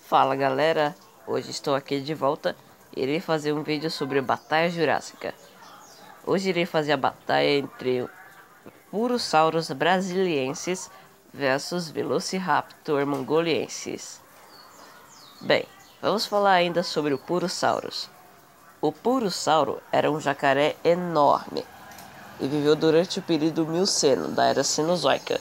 Fala galera, hoje estou aqui de volta e irei fazer um vídeo sobre a Batalha Jurássica. Hoje irei fazer a batalha entre Purosaurus brasiliensis versus Velociraptor mongoliensis. Bem, vamos falar ainda sobre o Purosaurus. O Purossauro era um jacaré enorme e viveu durante o período Mioceno da Era Cenozoica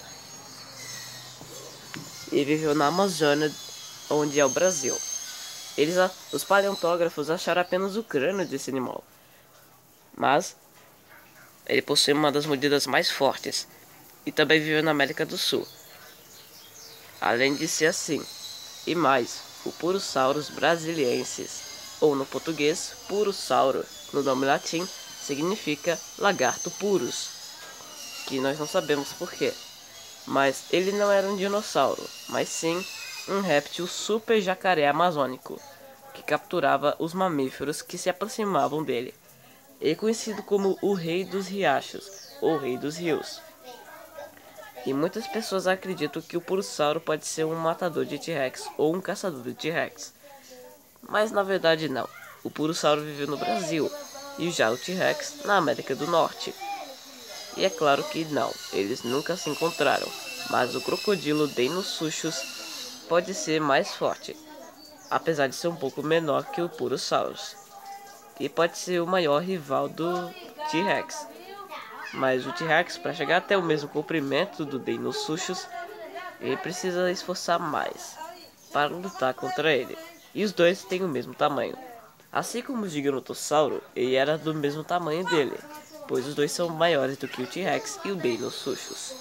e viveu na Amazônia, onde é o Brasil. Os paleontógrafos acharam apenas o crânio desse animal, mas ele possui uma das mordidas mais fortes e também viveu na América do Sul. Além de ser assim, e mais, o Purosaurus brasiliensis, ou no português, Purossauro, no nome latim, significa lagarto purus, que nós não sabemos porquê. Mas ele não era um dinossauro, mas sim um réptil super jacaré amazônico, que capturava os mamíferos que se aproximavam dele. Ele é conhecido como o Rei dos Riachos, ou Rei dos Rios. E muitas pessoas acreditam que o Purossauro pode ser um matador de T-Rex ou um caçador de T-Rex. Mas na verdade não. O Purossauro viveu no Brasil e já o T-Rex na América do Norte. E é claro que não, eles nunca se encontraram, mas o crocodilo Deinosuchus pode ser mais forte, apesar de ser um pouco menor que o Purosaurus, e pode ser o maior rival do T-Rex. Mas o T-Rex, para chegar até o mesmo comprimento do Deinosuchus, ele precisa esforçar mais para lutar contra ele, e os dois têm o mesmo tamanho. Assim como o Gigantossauro, ele era do mesmo tamanho dele, pois os dois são maiores do que o T-Rex e o Deinosuchus.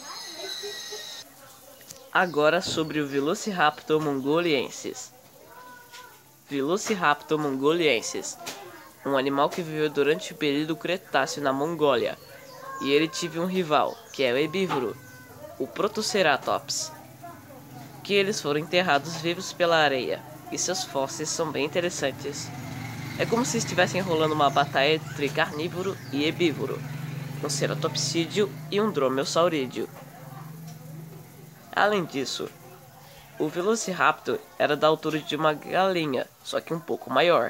Agora sobre o Velociraptor mongoliensis. Velociraptor mongoliensis, um animal que viveu durante o período Cretáceo na Mongólia, e ele teve um rival, que é o herbívoro, o Protoceratops, que eles foram enterrados vivos pela areia, e seus fósseis são bem interessantes. É como se estivessem rolando uma batalha entre carnívoro e herbívoro, um ceratopsídeo e um dromeossaurídeo. Além disso, o Velociraptor era da altura de uma galinha, só que um pouco maior.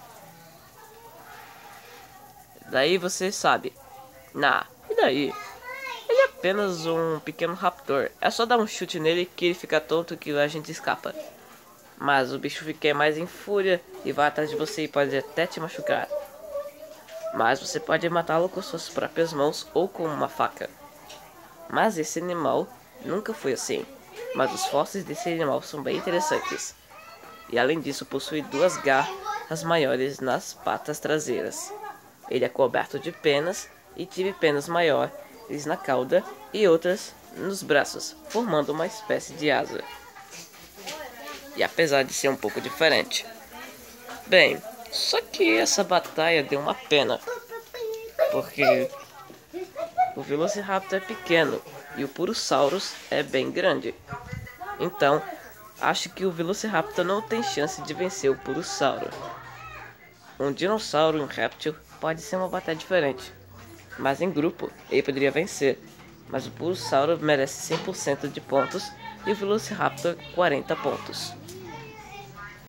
Daí você sabe, e daí? Ele é apenas um pequeno raptor, é só dar um chute nele que ele fica tonto que a gente escapa. Mas o bicho fica mais em fúria e vai atrás de você e pode até te machucar. Mas você pode matá-lo com suas próprias mãos ou com uma faca. Mas esse animal nunca foi assim. Mas os fósseis desse animal são bem interessantes. E além disso possui duas garras maiores nas patas traseiras. Ele é coberto de penas e tive penas maiores na cauda e outras nos braços, formando uma espécie de asa. E apesar de ser um pouco diferente. Bem, só que essa batalha deu uma pena, porque o Velociraptor é pequeno e o Purosaurus é bem grande. Então, acho que o Velociraptor não tem chance de vencer o Purossauro. Um dinossauro e um réptil pode ser uma batalha diferente, mas em grupo ele poderia vencer. Mas o Purossauro merece 100% de pontos e o Velociraptor 40 pontos.